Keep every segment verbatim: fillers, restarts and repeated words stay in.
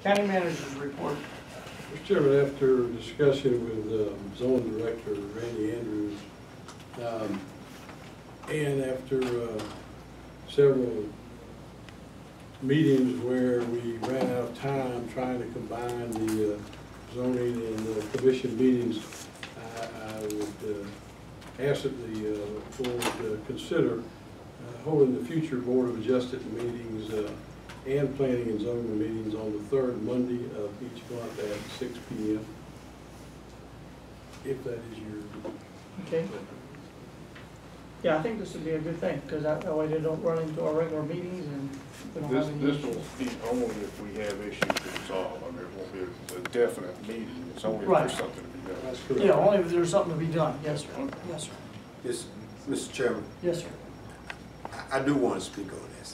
County Manager's report. Mister Chairman, after discussion with um, Zone Director Randy Andrews, um, and after uh, several meetings where we ran out of time trying to combine the uh, zoning and the commission meetings, I, I would uh, ask that the uh, board uh, consider uh, holding the future Board of Adjustment meetings uh, and planning and zoning meetings on the third Monday of each month at six P M If that is your. Okay. Yeah, I think this would be a good thing, because that, that way they don't run into our regular meetings and we don't This, have any this issues. will be only if we have issues to resolve. I mean, it won't be a definite meeting. It's only if Right. there's something to be done. That's correct. Yeah, only if there's something to be done. Yes, sir. Yes, sir. Yes, Mister Chairman, Yes, sir. I, I do want to speak on this.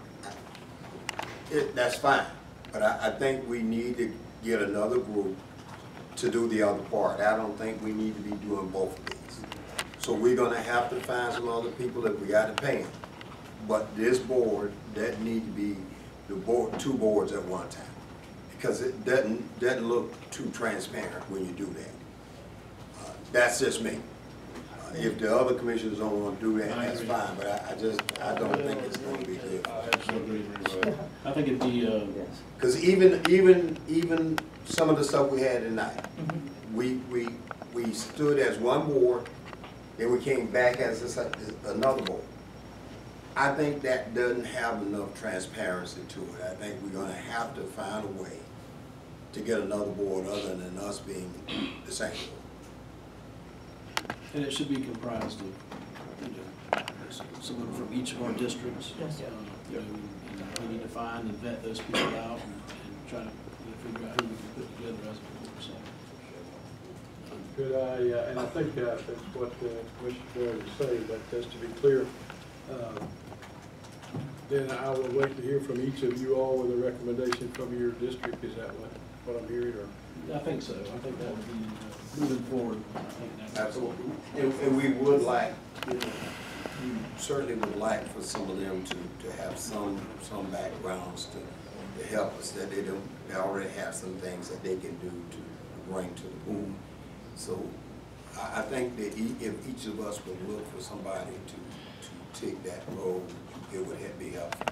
It, that's fine, but I, I think we need to get another group to do the other part. I don't think we need to be doing both of these. So we're gonna have to find some other people that we gotta pay them. But this board, that need to be the board, two boards at one time. Because it doesn't, doesn't look too transparent when you do that. Uh, That's just me. Uh, If the other commissioners don't want to do that, that's fine, but I, I just, I don't think it's gonna be good. I absolutely agree with that. I think it'd be, uh, Because even, even, even some of the stuff we had tonight, Mm-hmm. we, we, we stood as one board, then we came back as this- as another board. I think that doesn't have enough transparency to it. I think we're gonna have to find a way to get another board other than us being the same board. and it should be comprised of, you know, someone from each of our districts. Yes, sir. Uh, you know, and we need to find and vet those people out and, and try to, you know, figure out who we can put together as a board, so. Could I, uh, and I think uh, that's what uh, Commissioner Boyd was saying, but just to be clear, uh, then I will wait to hear from each of you all with a recommendation from your district. Is that what, what I'm hearing, or? I think so. I think that would be, uh, moving forward, I think that's. Absolutely. And, and we would like, you know, we certainly would like for some of them to, to have some, some backgrounds to, to help us, that they don't, they already have some things that they can do to bring to the board. So I, I think that e- if each of us would look for somebody to, to take that role, it would have- be helpful.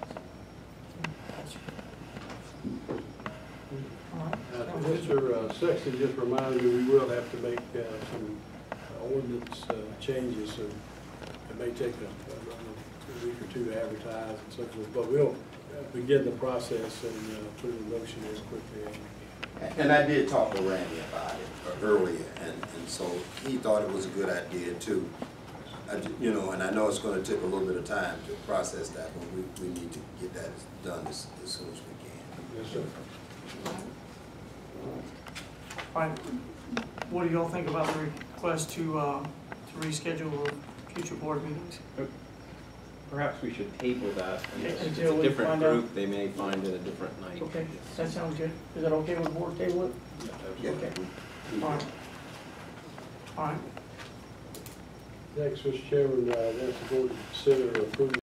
All right. Uh, Mister Uh, Sexton just reminded me, we will have to make uh, some uh, ordinance uh, changes, so it may take a, a week or two to advertise and so forth, but we'll uh, begin the process and uh, put it in motion as quickly as we can. And I did talk to Randy about it earlier, and, and so he thought it was a good idea too. I ju- you know, and I know it's gonna take a little bit of time to process that, but we, we need to get that done as, as soon as we can. Yes, sir. All right. What do y'all think about the request to, uh, to reschedule future board meetings? Perhaps we should table that. And if it's Until a we different find out. group, they may find it a different night. Okay, that sounds good. Is that okay with the board table it? Yeah. Okay. All right. All right. Next, Mister Chairman, uh, that's the board to consider approving